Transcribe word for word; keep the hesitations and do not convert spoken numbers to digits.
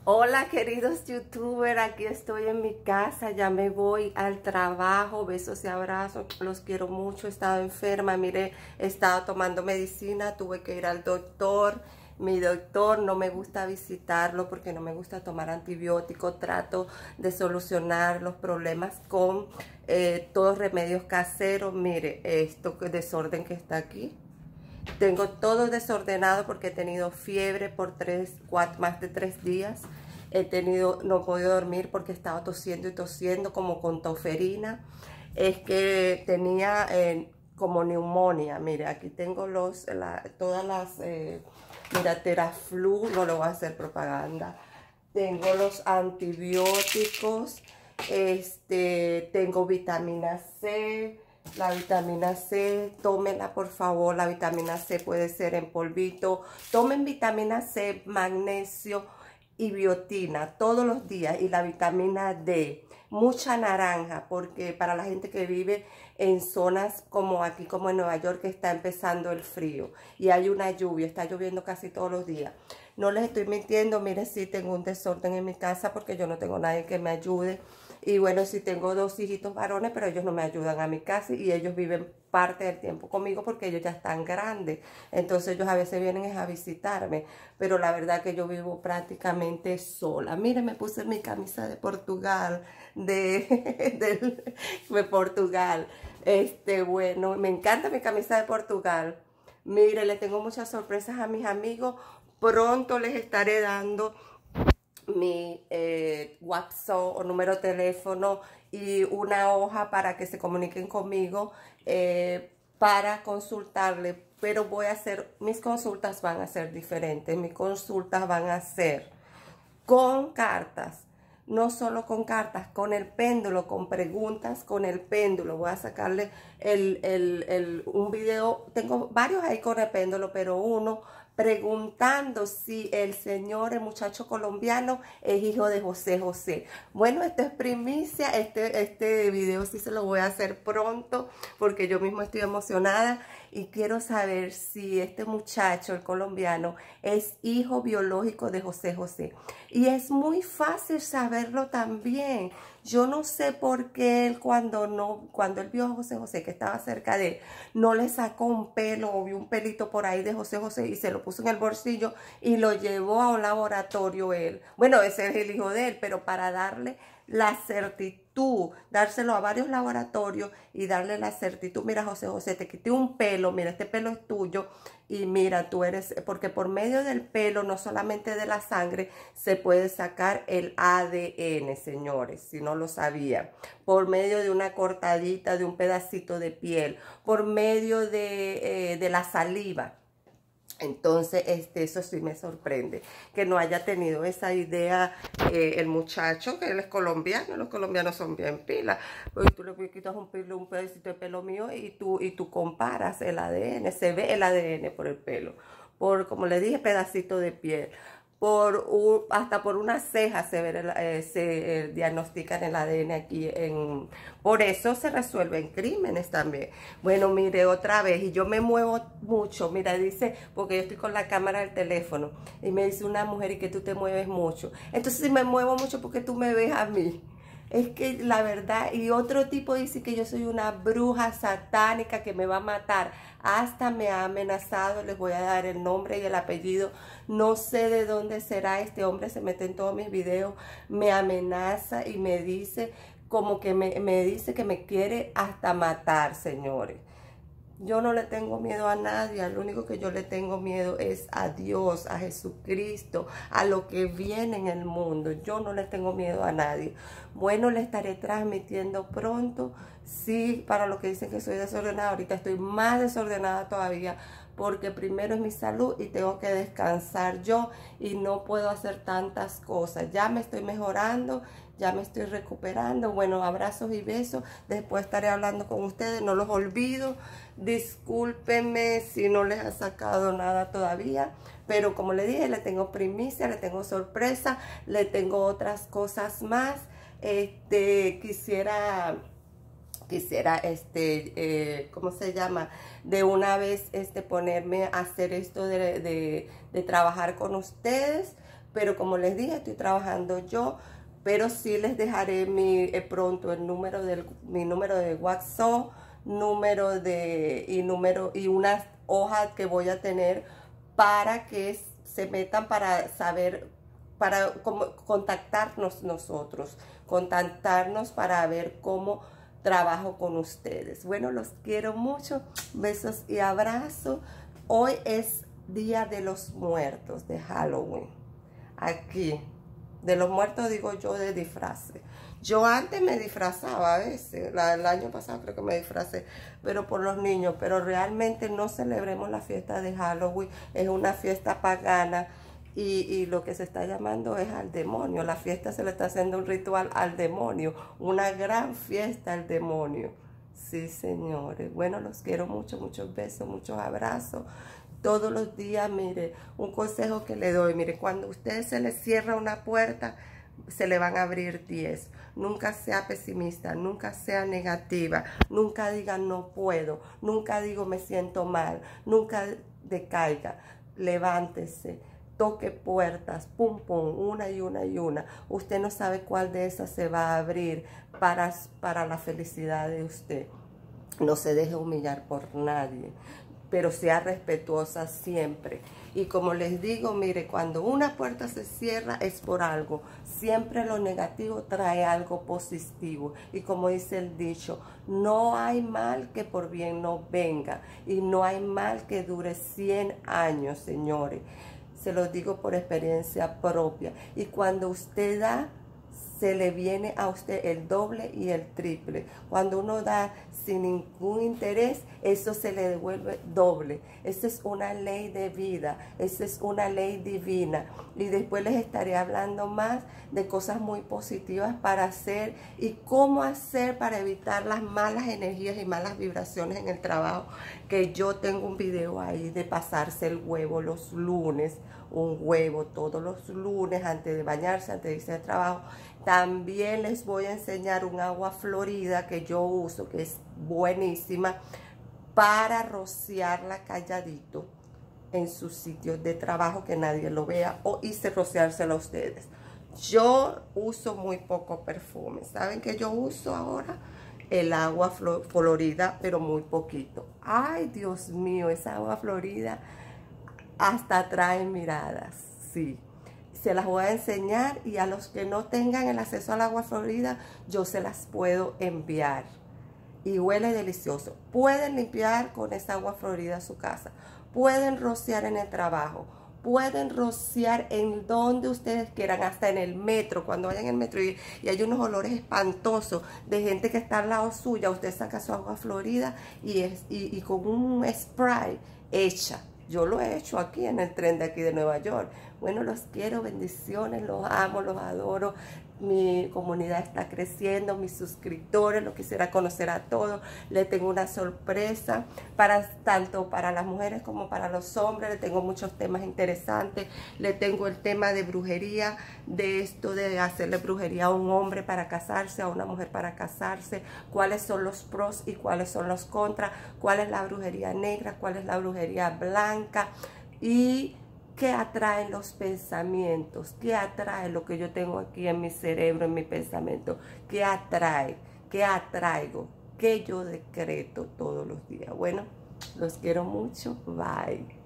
Hola queridos youtubers, aquí estoy en mi casa, ya me voy al trabajo, besos y abrazos, los quiero mucho, he estado enferma, mire, he estado tomando medicina, tuve que ir al doctor, mi doctor no me gusta visitarlo porque no me gusta tomar antibióticos, trato de solucionar los problemas con eh, todos remedios caseros, mire, esto desorden que está aquí. Tengo todo desordenado porque he tenido fiebre por tres, cuatro, más de tres días. He tenido, no he podido dormir porque estaba tosiendo y tosiendo como con toferina. Es que tenía eh, como neumonía. Mire, aquí tengo los, la, todas las, eh, mira, Teraflu, no le voy a hacer propaganda. Tengo los antibióticos, este, tengo vitamina C. La vitamina C, tómenla por favor, la vitamina C puede ser en polvito. Tomen vitamina C, magnesio y biotina todos los días. Y la vitamina D, mucha naranja, porque para la gente que vive en zonas como aquí, como en Nueva York, que está empezando el frío y hay una lluvia, está lloviendo casi todos los días. No les estoy mintiendo, mire, sí tengo un desorden en mi casa porque yo no tengo nadie que me ayude. Y bueno, sí tengo dos hijitos varones, pero ellos no me ayudan a mi casa y ellos viven parte del tiempo conmigo porque ellos ya están grandes. Entonces ellos a veces vienen a visitarme, pero la verdad que yo vivo prácticamente sola. Miren, me puse mi camisa de Portugal, de, de, de Portugal. Este, bueno, me encanta mi camisa de Portugal. Mire, le tengo muchas sorpresas a mis amigos. Pronto les estaré dando mi eh, WhatsApp o número de teléfono y una hoja para que se comuniquen conmigo eh, para consultarle, pero voy a hacer, mis consultas van a ser diferentes, mis consultas van a ser con cartas, no solo con cartas, con el péndulo, con preguntas con el péndulo. Voy a sacarle el, el, el, un video, tengo varios ahí con el péndulo, pero uno preguntando si el señor, el muchacho colombiano, es hijo de José José. Bueno, esto es primicia, este, este video sí se lo voy a hacer pronto porque yo mismo estoy emocionada y quiero saber si este muchacho, el colombiano, es hijo biológico de José José. Y es muy fácil saberlo también. Yo no sé por qué él cuando, no, cuando él vio a José José, que estaba cerca de él, no le sacó un pelo o vio un pelito por ahí de José José y se lo puso en el bolsillo y lo llevó a un laboratorio él. Bueno, ese es el hijo de él, pero para darle la certitud, dárselo a varios laboratorios y darle la certitud. Mira, José José, te quité un pelo, mira, este pelo es tuyo y mira, tú eres, porque por medio del pelo, no solamente de la sangre, se puede sacar el A D N, señores, si no lo sabían, por medio de una cortadita, de un pedacito de piel, por medio de, eh, de la saliva. Entonces, este, eso sí me sorprende, que no haya tenido esa idea eh, el muchacho, que él es colombiano, los colombianos son bien pilas. Pues tú le quitas un, pelo, un pedacito de pelo mío y tú, y tú comparas el A D N, se ve el A D N por el pelo, por, como le dije, pedacito de piel. Por un, hasta por una ceja se, ve el, eh, se eh, diagnostican el A D N aquí. En, por eso se resuelven crímenes también. Bueno, mire, otra vez, y yo me muevo mucho. Mira, dice, porque yo estoy con la cámara del teléfono, y me dice una mujer, y que tú te mueves mucho. Entonces, si me muevo mucho, porque tú me ves a mí. Es que la verdad, y otro tipo dice que yo soy una bruja satánica que me va a matar. Hasta me ha amenazado, les voy a dar el nombre y el apellido. No sé de dónde será este hombre, se mete en todos mis videos, me amenaza y me dice, como que me, me dice que me quiere hasta matar, señores. Yo no le tengo miedo a nadie, al único que yo le tengo miedo es a Dios, a Jesucristo, a lo que viene en el mundo. Yo no le tengo miedo a nadie. Bueno, le estaré transmitiendo pronto. Sí, para los que dicen que soy desordenada, ahorita estoy más desordenada todavía porque primero es mi salud y tengo que descansar yo y no puedo hacer tantas cosas. Ya me estoy mejorando, ya me estoy recuperando. Bueno, abrazos y besos. Después estaré hablando con ustedes, no los olvido. Discúlpenme si no les ha sacado nada todavía, pero como le dije, le tengo primicia, le tengo sorpresa, le tengo otras cosas más. Este, quisiera... quisiera, este, eh, ¿cómo se llama? De una vez, este, ponerme a hacer esto de, de, de trabajar con ustedes, pero como les dije, estoy trabajando yo, pero sí les dejaré mi, eh, pronto el número del, mi número de WhatsApp, número de, y número, y unas hojas que voy a tener para que se metan para saber, para como, contactarnos nosotros, contactarnos para ver cómo trabajo con ustedes. Bueno, los quiero mucho, besos y abrazos. Hoy es Día de los Muertos, de Halloween. Aquí, de los muertos digo yo, de disfraces. Yo antes me disfrazaba a veces, la, el año pasado creo que me disfracé, pero por los niños, pero realmente no celebremos la fiesta de Halloween, es una fiesta pagana y, y lo que se está llamando es al demonio. La fiesta se le está haciendo un ritual al demonio, una gran fiesta al demonio. Sí, señores. Bueno, los quiero mucho, muchos besos, muchos abrazos. Todos los días, mire, un consejo que le doy, mire, cuando a usted se le cierra una puerta, se le van a abrir diez. Nunca sea pesimista, nunca sea negativa, nunca diga no puedo, nunca digo me siento mal, nunca decaiga, levántese, toque puertas, pum pum, una y una y una. Usted no sabe cuál de esas se va a abrir para, para la felicidad de usted. No se deje humillar por nadie, pero sea respetuosa siempre. Y como les digo, mire, cuando una puerta se cierra es por algo. Siempre lo negativo trae algo positivo. Y como dice el dicho, no hay mal que por bien no venga. Y no hay mal que dure cien años, señores. Se lo digo por experiencia propia. Y cuando usted da, se le viene a usted el doble y el triple. Cuando uno da sin ningún interés, eso se le devuelve doble. Esa es una ley de vida, esa es una ley divina. Y después les estaré hablando más de cosas muy positivas para hacer y cómo hacer para evitar las malas energías y malas vibraciones en el trabajo. Que yo tengo un video ahí de pasarse el huevo los lunes, un huevo todos los lunes antes de bañarse, antes de irse al trabajo. También les voy a enseñar un agua florida que yo uso, que es buenísima, para rociarla calladito en sus sitios de trabajo, que nadie lo vea, o hice rociársela a ustedes. Yo uso muy poco perfume. ¿Saben qué yo uso ahora? El agua florida, pero muy poquito. Ay, Dios mío, esa agua florida hasta atrae miradas, sí. Se las voy a enseñar y a los que no tengan el acceso al agua florida, yo se las puedo enviar. Y huele delicioso. Pueden limpiar con esa agua florida su casa. Pueden rociar en el trabajo. Pueden rociar en donde ustedes quieran, hasta en el metro. Cuando vayan en el metro y, y hay unos olores espantosos de gente que está al lado suya, usted saca su agua florida y, es, y, y con un spray echa. Yo lo he hecho aquí en el tren de aquí de Nueva York. Bueno, los quiero, bendiciones, los amo, los adoro. Mi comunidad está creciendo, mis suscriptores, los quisiera conocer a todos. Les tengo una sorpresa, para, tanto para las mujeres como para los hombres. Les tengo muchos temas interesantes. Les tengo el tema de brujería, de esto de hacerle brujería a un hombre para casarse, a una mujer para casarse. Cuáles son los pros y cuáles son los contras. Cuál es la brujería negra, cuál es la brujería blanca. Y ¿qué atraen los pensamientos? ¿Qué atrae lo que yo tengo aquí en mi cerebro, en mi pensamiento? ¿Qué atrae? ¿Qué atraigo? ¿Qué yo decreto todos los días? Bueno, los quiero mucho. Bye.